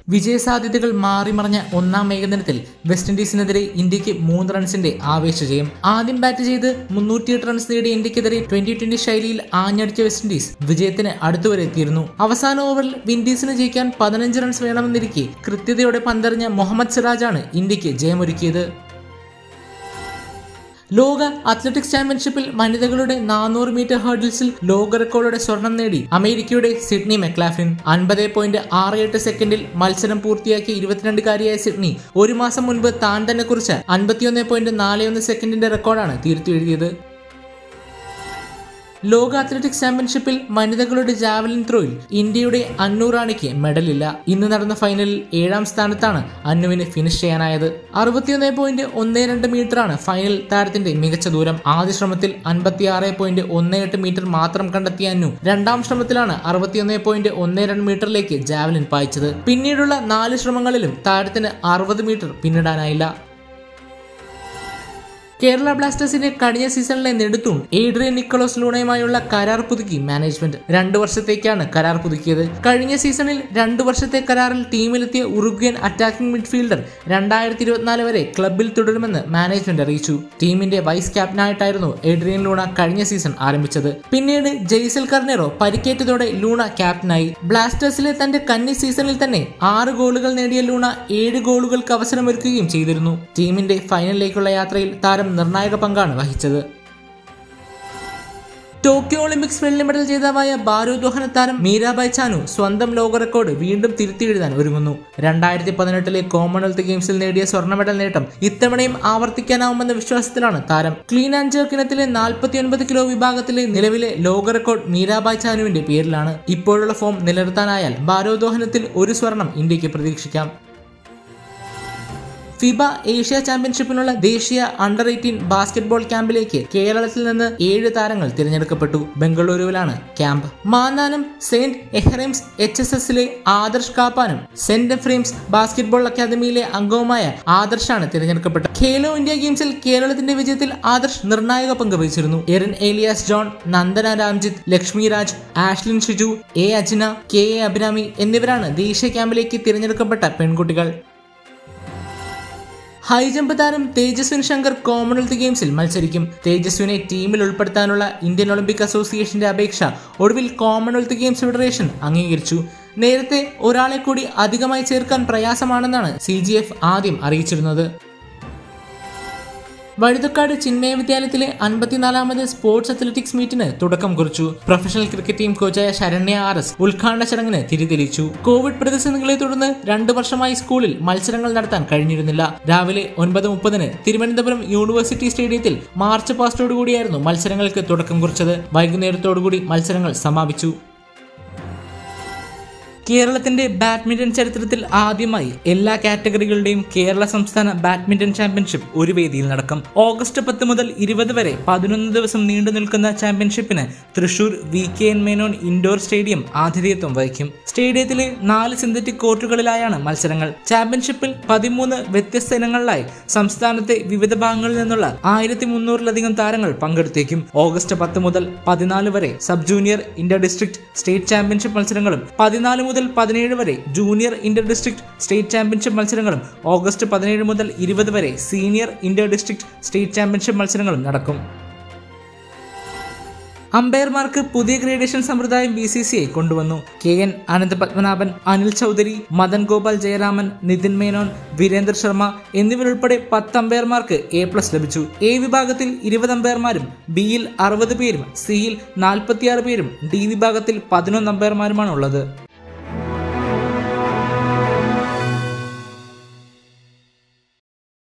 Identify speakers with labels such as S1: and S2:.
S1: വിജയസാധ്യതകൾ മാറിമറിഞ്ഞ ഒന്നാം ഏകദിനത്തിൽ വെസ്റ്റ് ഇൻഡീസിനെതിരെ ഇന്ത്യക്ക് 3 റൺസിന്റെ ആവേശ ജയം. ആദ്യം ബാറ്റ് ചെയ്ത് 308 റൺസ് നേടിയ ഇന്ത്യക്കെതിരെ 20-20 ശൈലിയിൽ ആഞ്ഞടിച്ച വെസ്റ്റ് ഇൻഡീസ് വിജയത്തിന് അടുത്തുവരെ എത്തിയിരുന്നു. അവസാന ഓവറിൽ വിൻഡീസിന് ജയിക്കാൻ 15 റൺസ് വേണമെന്നിരിക്കെ കൃത്യതയോടെ പന്തെറിഞ്ഞ മുഹമ്മദ് സിറാജാണ് ഇന്ത്യക്ക് ജയമൊരുക്കിയത്. ലോക അത്ലറ്റിക്സ് ചാമ്പ്യൻഷിപ്പിൽ വനിതകളുടെ 400 മീറ്റർ ഹേർഡിൽസിൽ ലോക റെക്കോർഡോടെ സ്വർണം നേടി അമേരിക്കയുടെ സിഡ്നി മെക്ലാഫ്ലിൻ. 50.68 സെക്കൻഡിൽ മത്സരം പൂർത്തിയാക്കിയ 22-കാരിയായ സിഡ്നി ഒരു മാസം മുൻപ് താൻ തന്നെ കുറിച്ച 51.41 സെക്കൻഡിന്റെ റെക്കോർഡാണ് തിരുത്തിയെഴുതിയത്. ലോക അത്ലറ്റിക്സ് ചാമ്പ്യൻഷിപ്പിൽ വനിതകളുടെ ജാവലിൻ ത്രോയിൽ ഇന്ത്യയുടെ അന്നു റാണിക്ക് മെഡലില്ല. ഇന്ന് നടന്ന ഫൈനലിൽ 7ാം സ്ഥാനത്താണ് അന്നുവിന് ഫിനിഷ് ചെയ്യാനായത്. 61.12 മീറ്ററാണ് ഫൈനൽ താരത്തിന്റെ മികച്ച ദൂരം. ആദ്യ ശ്രമത്തിൽ 56.18 മീറ്റർ മാത്രം കണ്ടെത്തിയ അന്നു 2ാം ശ്രമത്തിലാണ് 61.12 മീറ്ററിലേക്ക് ജാവലിൻ പായിച്ചത്. പിന്നീടുള്ള 4 ശ്രമങ്ങളിലും താരത്തിന് 60 മീറ്റർ പിന്നിടാനായില്ല. കേരള ബ്ലാസ്റ്റേഴ്സിന്റെ കഴിഞ്ഞ സീസണിലെ നെടുത്തൂൺ ഏഡ്രിയൻ നിക്കോളാസ് ലൂണയുമായുള്ള കരാർ പുതുക്കി മാനേജ്മെന്റ്. 2 വർഷത്തേക്കാണ് കരാർ പുതുക്കിയത്. കഴിഞ്ഞ സീസണിൽ 2 വർഷത്തെ കരാറിൽ ടീമിലെത്തിയ ഉറുഗ്വേൻ അറ്റാക്കിംഗ് മിഡ്ഫീൽഡർ 2024 വരെ ക്ലബിൽ തുടരുമെന്ന് മാനേജ്മെന്റ് അറിയിച്ചു. ടീമിന്റെ വൈസ് ക്യാപ്റ്റനായിട്ടായിരുന്നു ഏഡ്രിയൻ ലൂണ കഴിഞ്ഞ സീസൺ ആരംഭിച്ചത്. പിന്നീട് ജെയ്സൽ കർണേറോ പരിക്കേറ്റതോടെ ലൂണ ക്യാപ്റ്റനായി. ബ്ലാസ്റ്റേഴ്സിലെ തന്റെ കന്നി സീസണിൽ തന്നെ 6 ഗോളുകൾ നേടിയ ലൂണ 7 ഗോളുകൾക്ക് അവസരമൊരുക്കുകയും ചെയ്തിരുന്നു. ടീമിന്റെ ഫൈനലിലേക്കുള്ള യാത്രയിൽ താരം നിർണായക പങ്കാണ് വഹിച്ചത്. ടോക്കിയോ ഒളിമ്പിക്സ് വെള്ളി മെഡൽ ജേതാവായ ഭാരോദ്വഹന താരം മീരാബായ് ചാനു സ്വന്തം ലോക റെക്കോർഡ് വീണ്ടും തിരുത്തിയെഴുതാൻ ഒരുങ്ങുന്നു. 2018 കോമൺവെൽത്ത് ഗെയിംസിൽ നേടിയ സ്വർണ്ണ മെഡൽ നേട്ടം ഇത്തവണയും ആവർത്തിക്കാനാവുമെന്ന വിശ്വാസത്തിലാണ് താരം. ക്ലീൻ ആൻഡ് ജെർക്ക് ഇനത്തിലെ 49 കിലോ വിഭാഗത്തിലെ നിലവിലെ ലോക റെക്കോർഡ് മീരാബായ് ചാനുവിന്റെ പേരിലാണ്. ഇപ്പോഴുള്ള ഫോം നിലനിർത്താനായാൽ ഭാരോദ്വഹനത്തിൽ ഒരു സ്വർണം ഇന്ത്യക്ക് പ്രതീക്ഷിക്കാം. ഫിബ ഏഷ്യ ചാമ്പ്യൻഷിപ്പിനുള്ള ദേശീയ അണ്ടർ-18 ബാസ്കറ്റ്ബോൾ ക്യാമ്പിലേക്ക് കേരളത്തിൽ നിന്ന് 7 താരങ്ങൾ തിരഞ്ഞെടുക്കപ്പെട്ടു. ബംഗളൂരുവിലാണ് ക്യാമ്പ്. മാന്നാനം സെന്റ് എഹ്റേംസ് HSSലെ ആദർശ് കാപ്പാനും സെന്റ് എഫ്രേംസ് ബാസ്കറ്റ്ബോൾ അക്കാദമിയിലെ അംഗവുമായ ആദർശാണ് തിരഞ്ഞെടുക്കപ്പെട്ടത്. ഖേലോ ഇന്ത്യ ഗെയിംസിൽ കേരളത്തിന്റെ വിജയത്തിൽ ആദർശ് നിർണായക പങ്ക് വഹിച്ചിരുന്നു. എറിൻ ഏലിയാസ് ജോൺ, നന്ദന രാംജിത്ത്, ലക്ഷ്മി രാജ്, ആഷ്ലിൻ ഷിജു, അജിന, KA അഭിരാമി എന്നിവരാണ് ദേശീയ ക്യാമ്പിലേക്ക് തിരഞ്ഞെടുക്കപ്പെട്ട പെൺകുട്ടികൾ. ഹൈജമ്പ് താരം തേജസ്വിൻ ശങ്കർ കോമൺവെൽത്ത് ഗെയിംസിൽ മത്സരിക്കും. തേജസ്വിനെ ടീമിൽ ഉൾപ്പെടുത്താനുള്ള ഇന്ത്യൻ ഒളിമ്പിക് അസോസിയേഷന്റെ അപേക്ഷ ഒടുവിൽ കോമൺവെൽത്ത് ഗെയിംസ് ഫെഡറേഷൻ അംഗീകരിച്ചു. നേരത്തെ ഒരാളെ കൂടി അധികമായി ചേർക്കാൻ പ്രയാസമാണെന്നാണ് CGF ആദ്യം അറിയിച്ചിരുന്നത്. വഴുതക്കാട് ചിന്മയ വിദ്യാലയത്തിലെ 54ാമത് സ്പോർട്സ് അത്ലറ്റിക്സ് മീറ്റിന് തുടക്കം കുറിച്ചു. പ്രൊഫഷണൽ ക്രിക്കറ്റ് ടീം കോച്ചായ ശരണ്യ RS ഉദ്ഘാടന ചടങ്ങിന് തിരിതെളിച്ചു. കോവിഡ് പ്രതിസന്ധികളെ തുടർന്ന് 2 വർഷമായി സ്കൂളിൽ മത്സരങ്ങൾ നടത്താൻ കഴിഞ്ഞിരുന്നില്ല. രാവിലെ 9:30 തിരുവനന്തപുരം യൂണിവേഴ്സിറ്റി സ്റ്റേഡിയത്തിൽ മാർച്ച് പാസ്റ്റോടുകൂടിയായിരുന്നു മത്സരങ്ങൾക്ക് തുടക്കം കുറിച്ചത്. വൈകുന്നേരത്തോടുകൂടി മത്സരങ്ങൾ സമാപിച്ചു. കേരളത്തിന്റെ ബാഡ്മിന്റൺ ചരിത്രത്തിൽ ആദ്യമായി എല്ലാ കാറ്റഗറികളുടെയും കേരള സംസ്ഥാന ബാഡ്മിന്റൺ ചാമ്പ്യൻഷിപ്പ് ഒരു വേദിയിൽ നടക്കും. ഓഗസ്റ്റ് 10 മുതൽ 20 വരെ 11 ദിവസം നീണ്ടു നിൽക്കുന്ന ചാമ്പ്യൻഷിപ്പിന് Thrissur VKN Menon indoor stadium ആതിഥേയത്വം വഹിക്കും. സ്റ്റേഡിയത്തിലെ 4 സിന്തറ്റിക് കോർട്ടുകളിലായാണ് മത്സരങ്ങൾ. ചാമ്പ്യൻഷിപ്പിൽ 13 വ്യത്യസ്ത ഇനങ്ങളിലായി സംസ്ഥാനത്തെ വിവിധ ഭാഗങ്ങളിൽ നിന്നുള്ള 1300-ലധികം താരങ്ങൾ പങ്കെടുത്തേക്കും. ഓഗസ്റ്റ് 10 മുതൽ 14 വരെ sub junior inter district state championship മത്സരങ്ങളും 14 മുതൽ 17 വരെ junior inter district state championship മത്സരങ്ങളും ഓഗസ്റ്റ് 17 മുതൽ 20 വരെ senior inter district state championship മത്സരങ്ങളും നടക്കും. അമ്പയർമാർക്ക് പുതിയ ഗ്രേഡേഷൻ സമ്പ്രദായം BCCI കൊണ്ടുവന്നു. KN അനന്തപത്മനാഭൻ, അനിൽ ചൗധരി, മദൻ ഗോപാൽ ജയരാമൻ, നിതിൻ മേനോൻ, വീരേന്ദർ ശർമ്മ എന്നിവരുൾപ്പെടെ 10 അമ്പയർമാർക്ക് A+ ലഭിച്ചു. A വിഭാഗത്തിൽ 20 അമ്പയർമാരും Bയിൽ 60 പേരും Cയിൽ 46 പേരും D വിഭാഗത്തിൽ 11 അമ്പയർമാരുമാണ് ഉള്ളത്.